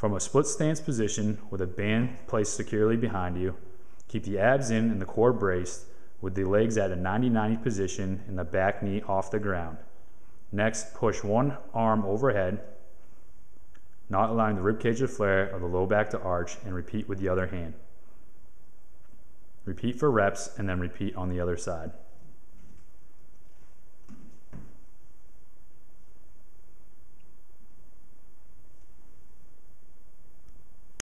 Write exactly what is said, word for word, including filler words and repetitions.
From a split stance position with a band placed securely behind you, keep the abs in and the core braced with the legs at a ninety ninety position and the back knee off the ground. Next, push one arm overhead, not allowing the ribcage to flare or the low back to arch, and repeat with the other hand. Repeat for reps and then repeat on the other side.